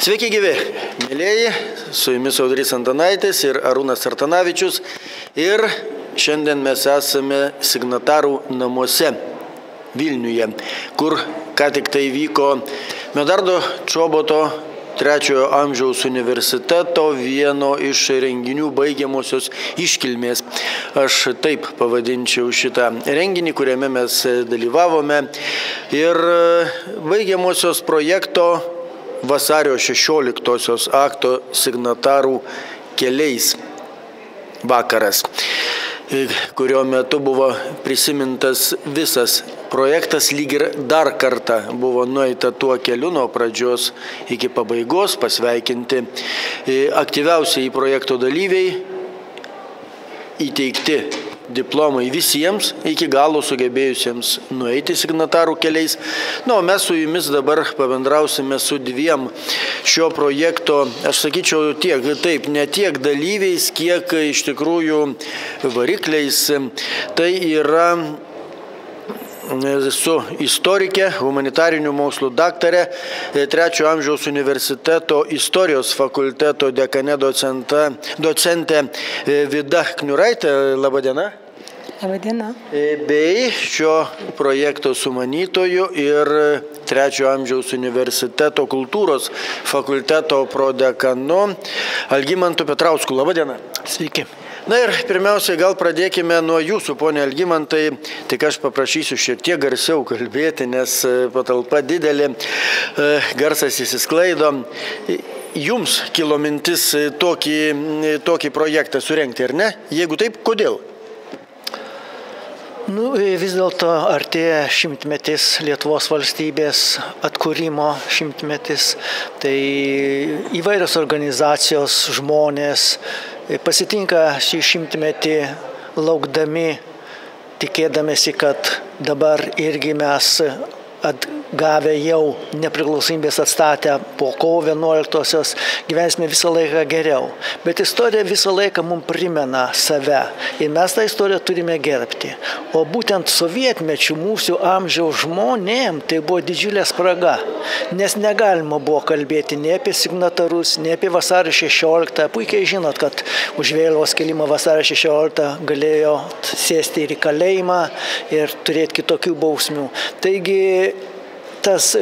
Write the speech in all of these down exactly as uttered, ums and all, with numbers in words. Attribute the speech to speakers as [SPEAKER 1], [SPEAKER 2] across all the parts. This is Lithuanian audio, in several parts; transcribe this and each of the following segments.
[SPEAKER 1] Sveiki gyvi, mėlėjai, su jumis Audrys Antanaitis ir Arūnas Artanavičius ir šiandien mes esame signatarų namuose Vilniuje, kur ką tik tai vyko Medardo Čoboto trečiojo amžiaus universiteto vieno iš renginių baigiamosios iškilmės. Aš taip pavadinčiau šitą renginį, kuriame mes dalyvavome, ir baigiamosios projekto vasario šešioliktosios akto signatarų keliais vakaras, kurio metu buvo prisimintas visas projektas, lyg ir dar kartą buvo nueita tuo keliu nuo pradžios iki pabaigos, pasveikinti aktyviausiai projekto dalyviai, įteikti diplomai visiems iki galo sugebėjusiems nueiti signatarų keliais. Na, o mes su jumis dabar pabendrausime su dviem šio projekto, aš sakyčiau, tiek, taip, ne tiek dalyviais, kiek iš tikrųjų varikliais. Tai yra su istorikė, humanitarinių mokslų daktarė, trečiojo amžiaus universiteto istorijos fakulteto dekane docenta, docentė Vida Kniuraitė. Labadiena.
[SPEAKER 2] Labadiena.
[SPEAKER 1] Bei šio projekto sumanytojų ir trečiojo amžiaus universiteto kultūros fakulteto prodekanu Algimantu Petrausku. Labadiena.
[SPEAKER 2] Sveiki.
[SPEAKER 1] Na ir pirmiausia, gal pradėkime nuo jūsų, ponė Algimantai. Tik aš paprašysiu šiek tiek garsiau kalbėti, nes patalpa didelė, garsas įsisklaido. Jums kilo mintis tokį, tokį projektą surengti, ar ne? Jeigu taip, kodėl?
[SPEAKER 2] Nu, vis dėlto artėja šimtmetis Lietuvos valstybės atkūrimo šimtmetis. Tai įvairios organizacijos, žmonės pasitinka šį šimtmetį laukdami, tikėdamėsi, kad dabar irgi mes atgavę jau nepriklausomybės atstatę po kovo vienuoliktosios gyvensime visą laiką geriau. Bet istorija visą laiką mums primena save ir mes tą istoriją turime gerbti. O būtent sovietmečių mūsų amžiaus žmonėm tai buvo didžiulė spraga, nes negalima buvo kalbėti nei apie signatarus, nei apie vasario šešioliktą. Puikiai žinot, kad už vėliavos kėlimą vasario šešioliktą galėjo sėsti ir į kalėjimą ir turėti kitokių bausmių. Taigi tas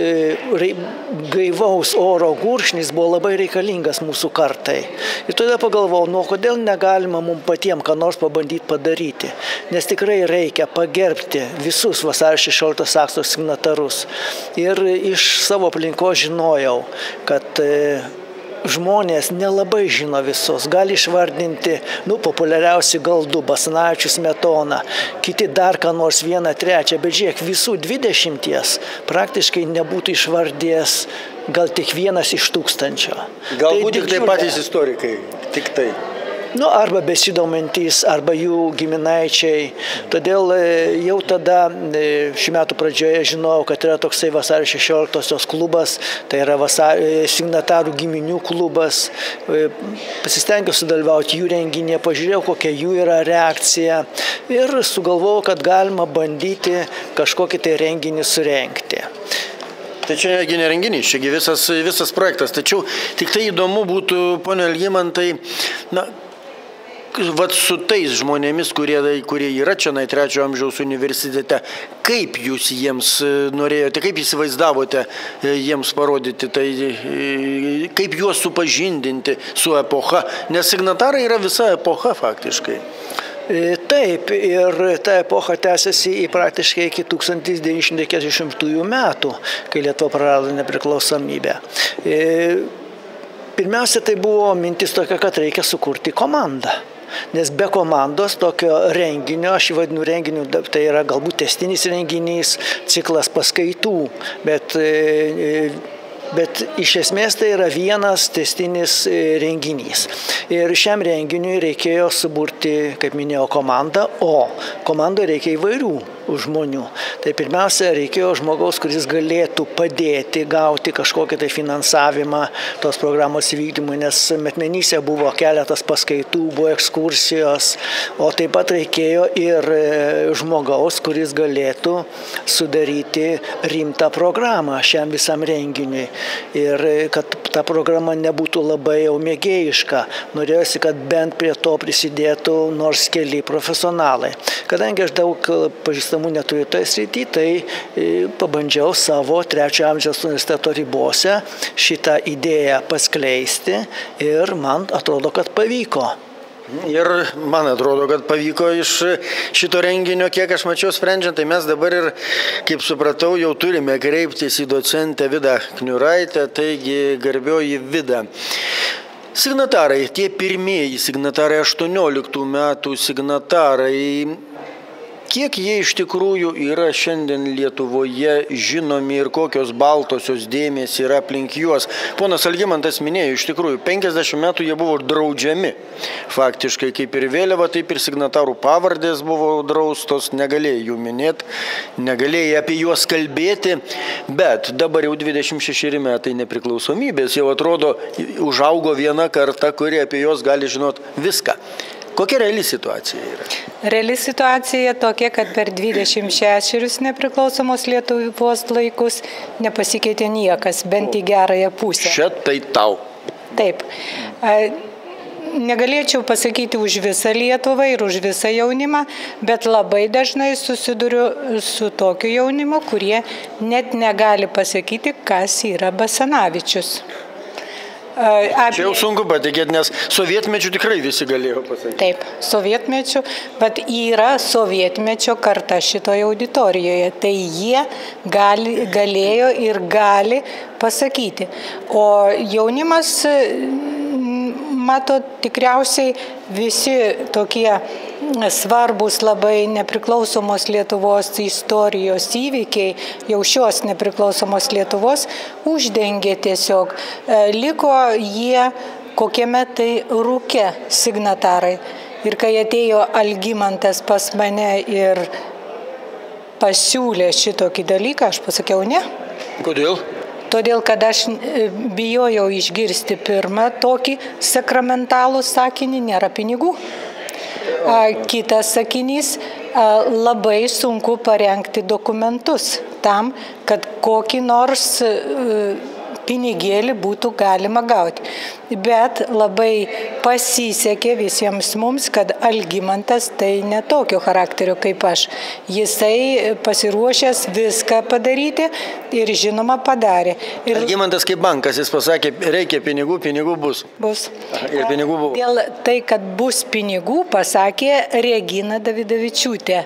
[SPEAKER 2] gaivaus oro gurkšnis buvo labai reikalingas mūsų kartai. Ir todėl pagalvojau, nu kodėl negalima mums patiems ką nors pabandyti padaryti. Nes tikrai reikia pagerbti visus vasario šešioliktos akto signatarus. Ir iš savo aplinkos žinojau, kad žmonės nelabai žino visus, gali išvardinti, nu, populiariausi gal du, Basanavičius, Smetona, kiti dar ką nors vieną, trečią, bet žiūrėk, visų dvidešimties praktiškai nebūtų išvardėjęs gal tik vienas iš tūkstančio.
[SPEAKER 1] Galbūt tik tai patys istorikai, tik tai.
[SPEAKER 2] Nu, arba besidomintys, arba jų giminaičiai. Todėl jau tada šių metų pradžioje žinojau, kad yra toksai vasario šešioliktosios klubas, tai yra vasario, signatarų giminių klubas. Pasistengiau sudalyvauti jų renginėje, pažiūrėjau, kokia jų yra reakcija ir sugalvojau, kad galima bandyti kažkokį tai renginį surengti.
[SPEAKER 1] Tai čia ne renginys, čia visas, visas projektas. Tačiau tik tai įdomu būtų, ponė Algimantai, na, vat su tais žmonėmis, kurie, kurie yra čia trečiojo amžiaus universitete, kaip jūs jiems norėjote, kaip įsivaizdavote jiems parodyti, tai kaip juos supažindinti su epocha, nes signatarai yra visa epocha faktiškai.
[SPEAKER 2] Taip, ir ta epocha tęsiasi į praktiškai iki tūkstantis devyni šimtai keturiasdešimtųjų metų, kai Lietuva prarado nepriklausomybę. Pirmiausia, tai buvo mintis tokia, kad reikia sukurti komandą. Nes be komandos tokio renginio, aš jį vadinu renginiu, tai yra galbūt tęstinis renginys, ciklas paskaitų, bet, bet iš esmės tai yra vienas tęstinis renginys. Ir šiam renginiui reikėjo suburti, kaip minėjau, komandą, o komandoje reikia įvairių žmonių. Tai pirmiausia, reikėjo žmogaus, kuris galėtų padėti gauti kažkokį tai finansavimą tos programos įvykdymui, nes Metmenyse buvo keletas paskaitų, buvo ekskursijos, o taip pat reikėjo ir žmogaus, kuris galėtų sudaryti rimtą programą šiam visam renginiui. Ir kad ta programa nebūtų labai jau mėgėjiška, norėjosi, kad bent prie to prisidėtų nors keli profesionalai. Kadangi aš daug pažįstamų neturiu toje srityje, tai pabandžiau savo trečio amžiaus universiteto ribose šitą idėją paskleisti ir man atrodo, kad pavyko.
[SPEAKER 1] Ir man atrodo, kad pavyko iš šito renginio, kiek aš mačiau sprendžiant, tai mes dabar ir, kaip supratau, jau turime kreiptis į docentę Vidą Kniuraitę, taigi garbioji Vida. Signatarai, tie pirmieji signatarai, aštuonioliktų metų signatarai, kiek jie iš tikrųjų yra šiandien Lietuvoje žinomi ir kokios baltosios dėmės yra aplink juos? Ponas Algimantas minėjo, iš tikrųjų, penkiasdešimt metų jie buvo draudžiami. Faktiškai kaip ir vėliava, taip ir signatarų pavardės buvo draustos, negalėjai jų minėti, negalėjai apie juos kalbėti, bet dabar jau dvidešimt šešeri metai nepriklausomybės, jau atrodo, užaugo viena karta, kuri apie juos gali žinot viską. Kokia reali situacija yra?
[SPEAKER 3] Reali situacija tokia, kad per dvidešimt šešerius nepriklausomos Lietuvos laikus nepasikeitė niekas, bent į gerąją pusę.
[SPEAKER 1] Čia tai tau.
[SPEAKER 3] Taip. Negalėčiau pasakyti už visą Lietuvą ir už visą jaunimą, bet labai dažnai susiduriu su tokiu jaunimu, kurie net negali pasakyti, kas yra Basanavičius.
[SPEAKER 1] Apie... Čia jau sunku patikėti, nes sovietmečių tikrai visi galėjo pasakyti.
[SPEAKER 3] Taip, sovietmečių, bet yra sovietmečio karta šitoje auditorijoje, tai jie gali, galėjo ir gali pasakyti. O jaunimas, mato, tikriausiai visi tokie svarbus labai nepriklausomos Lietuvos istorijos įvykiai, jau šios nepriklausomos Lietuvos, uždengė tiesiog. Liko jie kokiame tai rūke signatarai. Ir kai atėjo Algimantas pas mane ir pasiūlė šitokį dalyką, aš pasakiau ne.
[SPEAKER 1] Kodėl?
[SPEAKER 3] Todėl, kad aš bijojau išgirsti pirmą tokį sakramentalų sakinį, nėra pinigų. Kitas sakinys, labai sunku parengti dokumentus tam, kad kokį nors pinigėlį būtų galima gauti. Bet labai pasisekė visiems mums, kad Algimantas tai netokio charakterio kaip aš. Jisai pasiruošęs viską padaryti ir žinoma padarė. Ir
[SPEAKER 1] Algimantas kaip bankas, jis pasakė, reikia pinigų, pinigų bus.
[SPEAKER 3] Bus.
[SPEAKER 1] Ir pinigų buvo.
[SPEAKER 3] Dėl tai, kad bus pinigų, pasakė Regina Davidavičiūtė.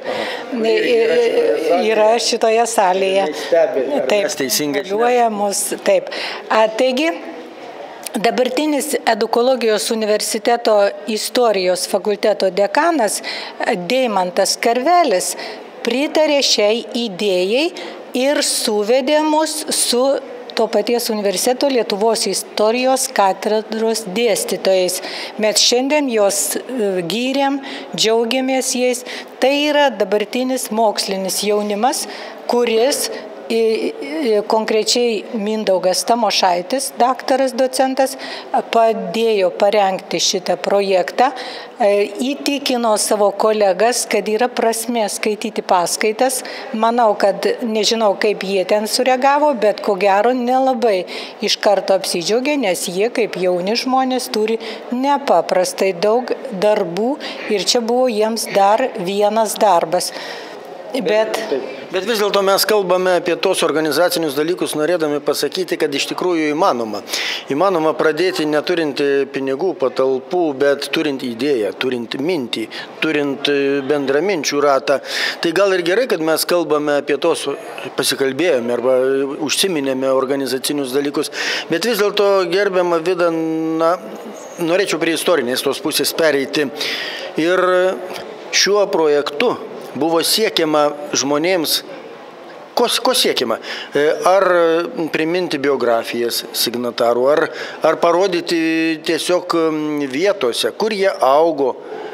[SPEAKER 3] Yra šitoje salėje. Taip, galiuoja mus. Taip. A, taigi, dabartinis Edukologijos universiteto istorijos fakulteto dekanas Deimantas Karvelis pritarė šiai idėjai ir suvedė mus su to paties universiteto Lietuvos istorijos katedros dėstytojais. Mes šiandien jos gyrėm, džiaugiamės jais. Tai yra dabartinis mokslinis jaunimas, kuris konkrečiai Mindaugas Tamošaitis, daktaras docentas, padėjo parengti šitą projektą, įtikino savo kolegas, kad yra prasmė skaityti paskaitas. Manau, kad nežinau, kaip jie ten sureagavo, bet ko gero nelabai iš karto apsidžiaugė, nes jie kaip jauni žmonės turi nepaprastai daug darbų ir čia buvo jiems dar vienas darbas. Bet...
[SPEAKER 1] Bet vis dėlto mes kalbame apie tos organizacinius dalykus, norėdami pasakyti, kad iš tikrųjų įmanoma. Įmanoma pradėti neturint pinigų, patalpų, bet turint idėją, turint mintį, turint bendraminčių ratą. Tai gal ir gerai, kad mes kalbame apie tos, pasikalbėjome arba užsiminėme organizacinius dalykus. Bet vis dėlto, gerbiama Vida, na, norėčiau prie istorinės tos pusės pereiti. Ir šiuo projektu buvo siekiama žmonėms, ko, ko siekiama? Ar priminti biografijas signatarų, ar, ar parodyti tiesiog vietose, kur jie augo,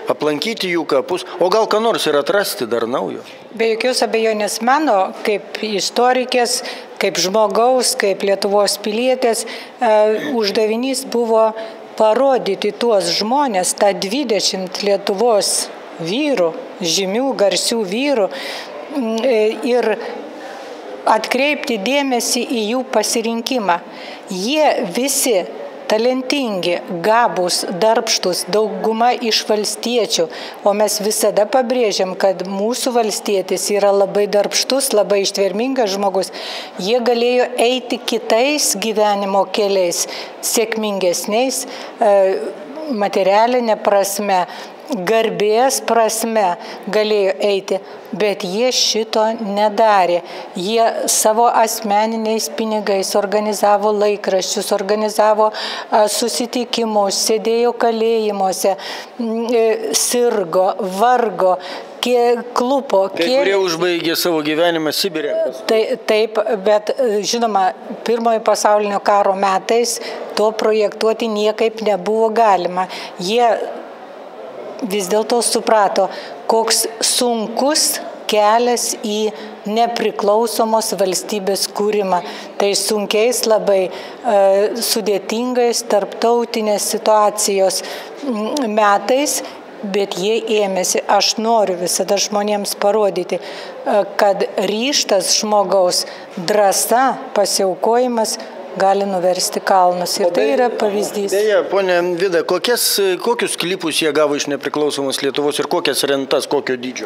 [SPEAKER 1] aplankyti jų kapus, o gal ką nors ir atrasti dar naujo.
[SPEAKER 3] Be jokios abejonės mano, kaip istorikės, kaip žmogaus, kaip Lietuvos pilietės, e, uždavinys buvo parodyti tuos žmonės, tą dvidešimt Lietuvos vyrų, žymių, garsių vyrų e, ir atkreipti dėmesį į jų pasirinkimą. Jie visi talentingi, gabūs, darbštus, dauguma iš valstiečių, o mes visada pabrėžiam, kad mūsų valstietis yra labai darbštus, labai ištvermingas žmogus. Jie galėjo eiti kitais gyvenimo keliais, sėkmingesniais, materialinė prasme, garbės prasme galėjo eiti, bet jie šito nedarė. Jie savo asmeniniais pinigais organizavo laikraščius, organizavo susitikimus, sėdėjo kalėjimuose, sirgo, vargo, klupo.
[SPEAKER 1] Kai kurie užbaigė savo gyvenimą Sibire.
[SPEAKER 3] Tai, taip, bet žinoma, pirmojo pasaulinio karo metais to projektuoti niekaip nebuvo galima. Jie vis dėlto suprato, koks sunkus kelias į nepriklausomos valstybės kūrimą. Tai sunkiais labai e, sudėtingais tarptautinės situacijos metais, bet jie ėmėsi. Aš noriu visada žmonėms parodyti, e, kad ryžtas žmogaus, drąsa, pasiaukojimas gali nuversti kalnus. Ir tai yra pavyzdys.
[SPEAKER 1] Beje, ponė Vida, kokias, kokius klipus jie gavo iš nepriklausomos Lietuvos ir kokias rentas, kokio dydžio?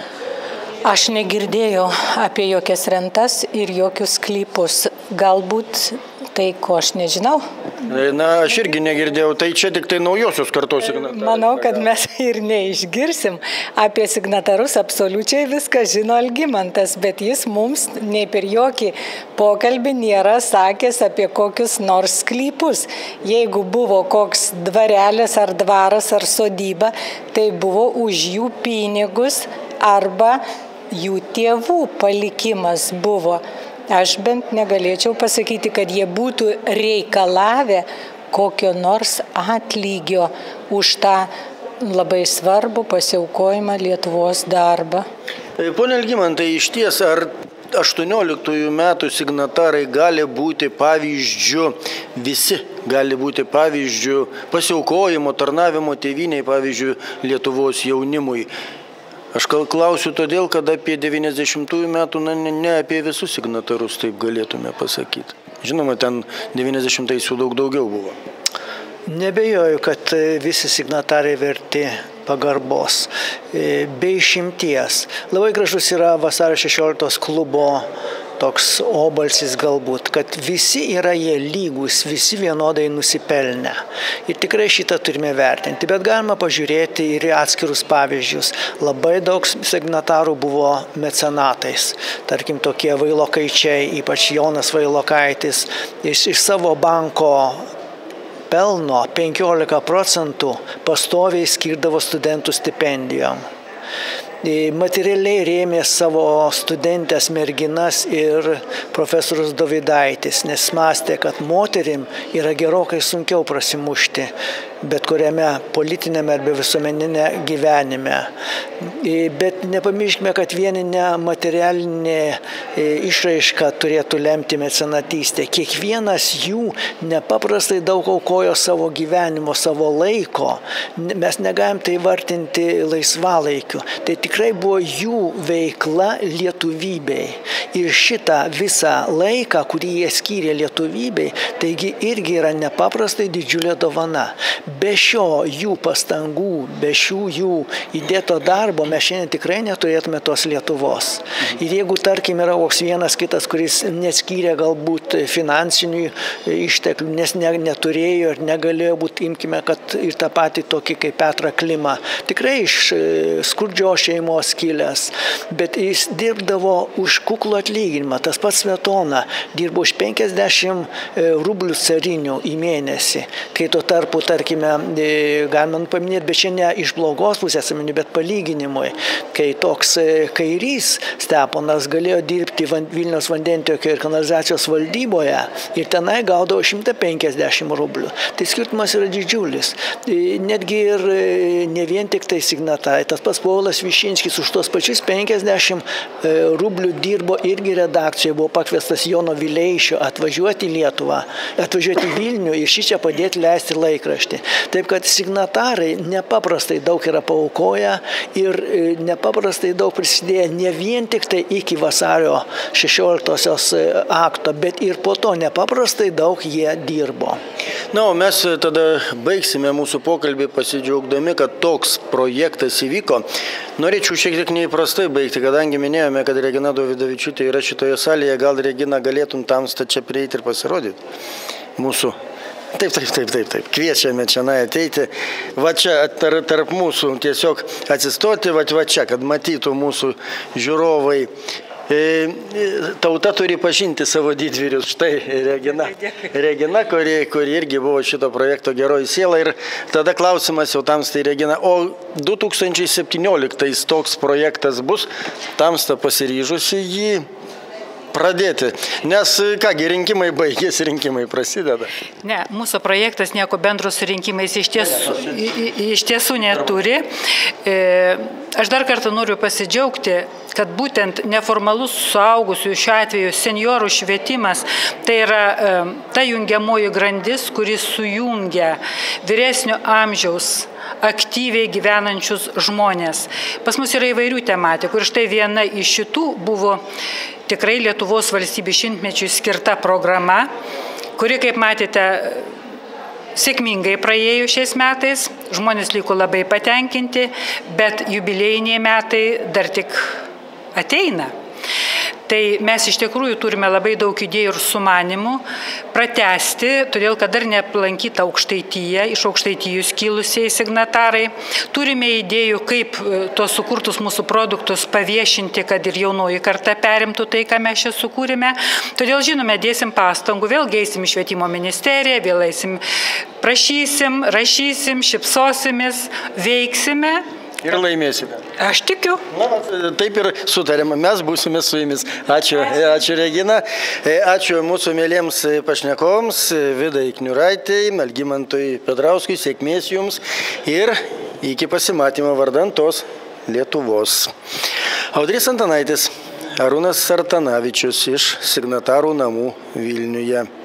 [SPEAKER 3] Aš negirdėjau apie jokias rentas ir jokius klipus. Galbūt tai, ko aš nežinau.
[SPEAKER 1] Na, aš irgi negirdėjau. Tai čia tik tai naujosios kartos signatarai.
[SPEAKER 3] Manau, kad mes ir neišgirsim. Apie signatarus absoliučiai viską žino Algimantas, bet jis mums nei per jokį pokalbį nėra sakęs apie kokius nors sklypus. Jeigu buvo koks dvarelis ar dvaras ar sodyba, tai buvo už jų pinigus arba jų tėvų palikimas buvo. Aš bent negalėčiau pasakyti, kad jie būtų reikalavę kokio nors atlygio už tą labai svarbų pasiaukojimą Lietuvos darbą.
[SPEAKER 1] Pone Algimantai, iš ties, ar aštuonioliktųjų metų signatarai gali būti pavyzdžiu, visi gali būti pavyzdžiu pasiaukojimo, tarnavimo tėvynei, pavyzdžiu Lietuvos jaunimui? Aš klausiu todėl, kad apie devyniasdešimtųjų metų, na, ne apie visus signatarus taip galėtume pasakyti. Žinoma, ten devyniasdešimtais jau daug daugiau buvo.
[SPEAKER 2] Nebejoju, kad visi signatarai verti pagarbos, be išimties. Labai gražus yra vasario šešioliktos klubo toks obalsis galbūt, kad visi yra jie lygus, visi vienodai nusipelnę. Ir tikrai šitą turime vertinti, bet galima pažiūrėti ir į atskirus pavyzdžius. Labai daug signatarų buvo mecenatais. Tarkim, tokie Vailokaičiai, ypač Jonas Vailokaitis, iš, iš savo banko pelno penkiolika procentų pastoviai skirdavo studentų stipendijom. Materialiai rėmė savo studentės merginas ir profesorius Dovydaitis, nes mąstė, kad moterim yra gerokai sunkiau prasimušti bet kuriame politinėme arba visuomeninė gyvenime. Bet nepamirškime, kad vieni nematerialinė išraiška turėtų lemti mecenatystę. Kiekvienas jų nepaprastai daug aukojo savo gyvenimo, savo laiko. Mes negalim tai vartinti laisvalaikiu. Tai tikrai buvo jų veikla lietuvybei. Ir šitą visą laiką, kurį jie skyrė lietuvybei, taigi irgi yra nepaprastai didžiulė dovana. Be šio jų pastangų, be šių jų įdėto darbo mes šiandien tikrai neturėtume tos Lietuvos. Ir jeigu, tarkim, yra koks vienas kitas, kuris neskyrė galbūt finansinių išteklių, nes ne, neturėjo ir negalėjo būti, imkime, kad ir tą patį tokį kaip Petrą Klimą, tikrai iš skurdžios šeimos kilęs, bet jis dirbdavo už kuklų atlyginimą. Tas pats Smetona dirbo už penkiasdešimt rublių carinių į mėnesį, kai tuo tarpu, tarkim, sakykime, galima paminėti, bet čia ne iš blogos pusės, bet palyginimui, kai toks kairys Steponas galėjo dirbti Vilniaus vandentiekio ir kanalizacijos valdyboje ir tenai gaudavo šimtą penkiasdešimt rublių. Tai skirtumas yra didžiulis. Netgi ir ne vien tik tai signatai, tas pats Povilas Višinskis už tos pačius penkiasdešimt rublių dirbo irgi redakcijoje, buvo pakviestas Jono Vileišio atvažiuoti į Lietuvą, atvažiuoti į Vilnių ir šį čia padėti leisti laikraštį. Taip kad signatarai nepaprastai daug yra paaukoję ir nepaprastai daug prisidėję ne vien tik tai iki vasario šešioliktosios akto, bet ir po to nepaprastai daug jie dirbo.
[SPEAKER 1] Na, o mes tada baigsime mūsų pokalbį pasidžiaugdami, kad toks projektas įvyko. Norėčiau šiek tiek neįprastai baigti, kadangi minėjome, kad Regina Dovidavičiūtė yra šitoje salėje, gal Regina galėtum tamstą čia prieiti ir pasirodyti mūsų. Taip, taip, taip, taip, taip. Kviečiame čia ateiti. Va čia tarp, tarp mūsų tiesiog atsistoti, va, va čia, kad matytų mūsų žiūrovai. Tauta turi pažinti savo didvyrius. Štai Regina, Regina kuri, kuri irgi buvo šito projekto geroji siela. Ir tada klausimas jau tamstai, Regina, o du tūkstančiai septynioliktais toks projektas bus, tamsta pasiryžusi jį pradėti, nes kągi, rinkimai baigėsi, rinkimai prasideda.
[SPEAKER 4] Ne, mūsų projektas nieko bendro su rinkimais iš tiesų, iš tiesų neturi. Aš dar kartą noriu pasidžiaugti, kad būtent neformalus suaugusių, šiuo atveju seniorų švietimas, tai yra ta jungiamoji grandis, kuris sujungia vyresnio amžiaus aktyviai gyvenančius žmonės. Pas mus yra įvairių tematikų ir štai viena iš šitų buvo tikrai Lietuvos valstybės šimtmečiui skirta programa, kuri, kaip matėte, sėkmingai praėjo šiais metais, žmonės liko labai patenkinti, bet jubiliejiniai metai dar tik ateina. Tai mes iš tikrųjų turime labai daug idėjų ir sumanimų pratęsti, todėl kad dar neaplankyta Aukštaitija, iš Aukštaitijos kilusiai signatarai. Turime idėjų, kaip tos sukurtus mūsų produktus paviešinti, kad ir jaunoji karta perimtų tai, ką mes čia sukūrėme. Todėl, žinome, dėsim pastangų, vėl eisim į švietimo ministeriją, vėl eisim, prašysim, rašysim, šipsosimės, veiksime.
[SPEAKER 1] Ir laimėsime.
[SPEAKER 4] Aš tikiu.
[SPEAKER 1] Na, taip ir sutarėme, mes būsime su jumis. Ačiū, ačiū Regina. Ačiū mūsų mėliems pašnekovams, Vidai Kniuraitei, Algimantui Petrauskui, sėkmės jums ir iki pasimatymo vardan tos Lietuvos. Audrys Antanaitis, Arūnas Sartanavičius iš signatarų namų Vilniuje.